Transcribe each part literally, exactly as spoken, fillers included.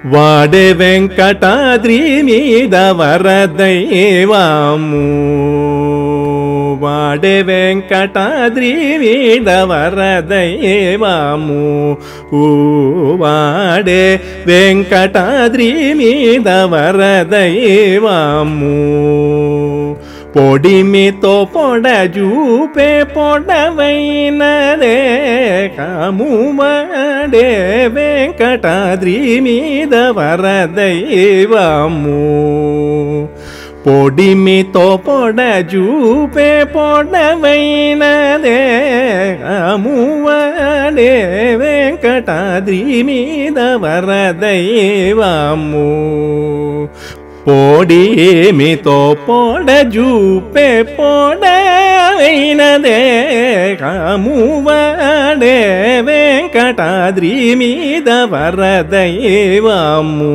వాడే వెంకటాద్రి మీద వరదైవాము వాడే వెంకటాద్రి మీద వరదైవాము వాడే వెంకటాద్రి మీద వరదైవాము పొడిమితో పొడ జూపే పొడవైనదే కాము వాడే వెంకటాద్రి మీద వరదైవాము పొడిమితో పొడ జూపే పొడవైనదే కాము వాడే వెంకటాద్రి మీద వరదైవాము పొడిమితో పొడ జూపే పొడవైనదే కాము వాడే వెంకటాద్రి మీద వరదైవాము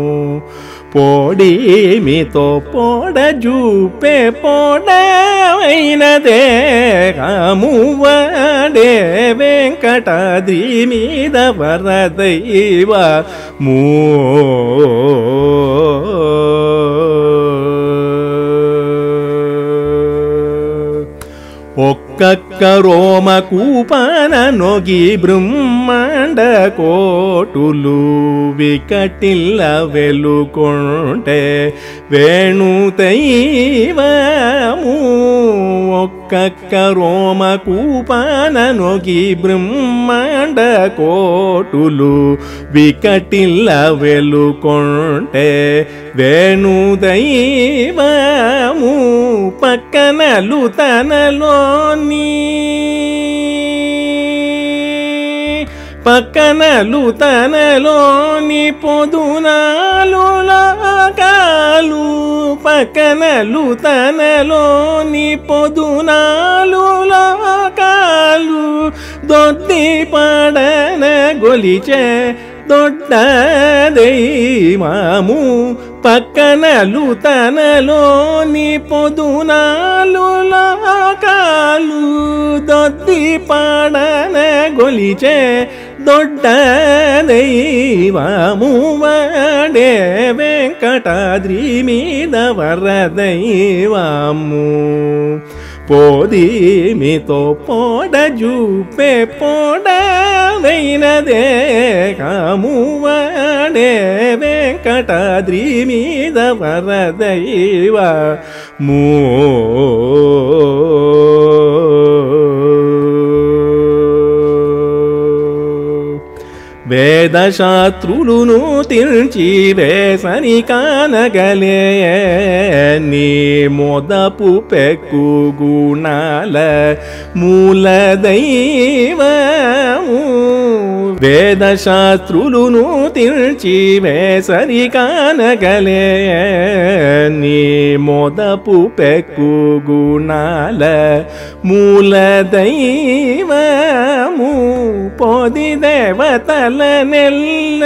పొడిమితో పొడ జూపే పొడవైనదే కాము వాడే వెంకటాద్రి మీద వరదైవాము ఒక్కొక్క రోమ కూపన నొగి బ్రహ్మాండ కోటులు వికటిల్ల వెలుకొంటే వేణుతైవము ఒక్కొక్క రోమ కూపన నొగి బ్రహ్మాండ కోటులు వికటిల్ల వెలుకొంటే వేణుదైవము పక్కనలు తనలోని పక్కనలు తనలోని పొదునాలు లోకాలు పక్కనలు తనలోని పొదునాలు లోకాలు దొడ్డి పడన గొలిచే దొడ్డ దైవము పక్కనలు తనలోని పొదునాలు లోకాలు దొడ్డి పడన గొలిచే దొడ్డ దైవము వాడే వెంకటాద్రి మీద వరదైవాము పొడిమితో పొడ జూపే పొడవైనదే కాము వాడే వెంకటాద్రి మీద వరదైవాము వేదశాస్త్రులను తిల్చి వేసని కానగలే నీ మొదపు పెక్కు గుణాల మూల దైవము వేదశాస్త్రులను తిల్చి వేసని కానగలే నీ మొదపు పెక్కు గుణాల మూల దైవము పొది దేవతల నెల్ల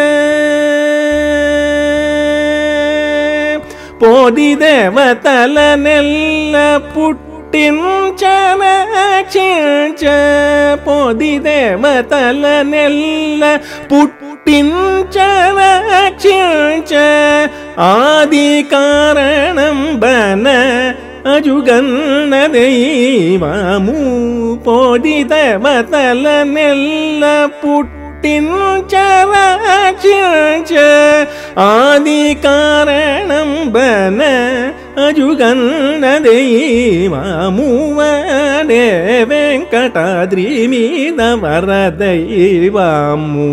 పొది దేవతల నెల్ల పుట్టించన రక్షించ పొది దేవతల నెల్ల పుట్టించన రక్షించ ఆది కారణం బన అజుగన్న దైవము పొది దేవతల నెల్ల పుట్టించ రక్షించ ఆది కారణం బన అజుగన్న దైవము వాడే వెంకటాద్రి మీద వరదైవాము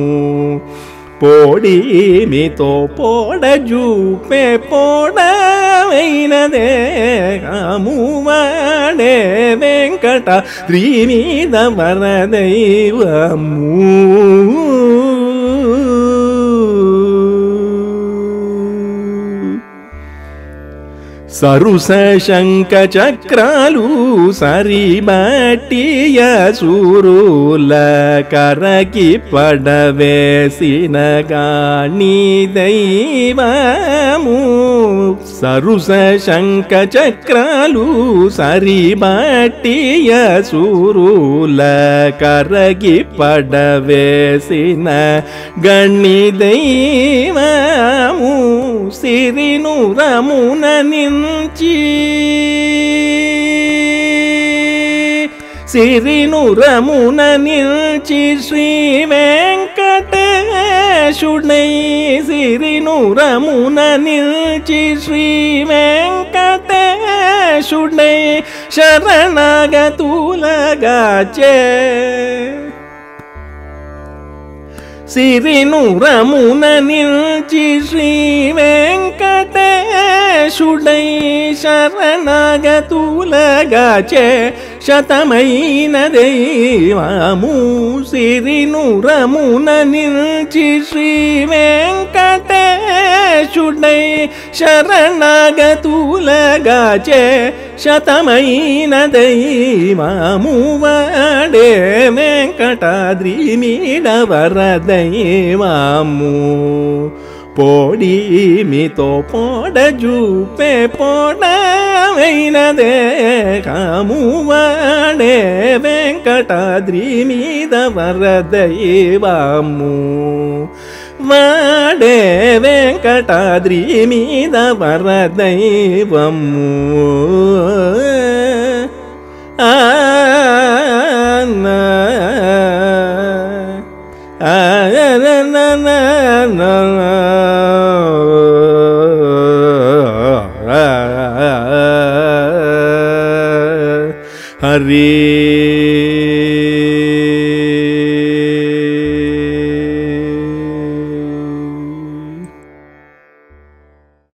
పొడిమితో పొడ జూపే పొడవైనదే కాము వాడే వెంకటాద్రి మీద వరదైవాము సరుస శంఖ చక్రాలు సరిబట్టియ సూరుల కరకి పడవేసిన గాని దైవము సరుస శంఖ చక్రాలు సరిబట్టియ సూరుల కరకి పడవేసిన గణి దైవము సిరినురమున నించి సిరినురమున నిల్చి శ్రీ వెంకటేశుడై సిరినురమున నిల్చి శ్రీ వెంకటేశుడై శరణగతులగాచే సిరినురమున నిల్చి శ్రీ వెంకటేశుడై శరణగతులగాచే శతమైన దైవము సిరినురమున నిల్చి శ్రీ వెంకటేశుడై శరణగతులగాచే శతమైన దైవము వాడే వెంకటాద్రి మీడవర దైవము పోడి మీతో పోడ జూపే పోడమైన దేహము వాడే వెంకటాద్రి మీద వర దైవము వాడే వెంకటాద్రి మీద వర దైవము ఆ హరి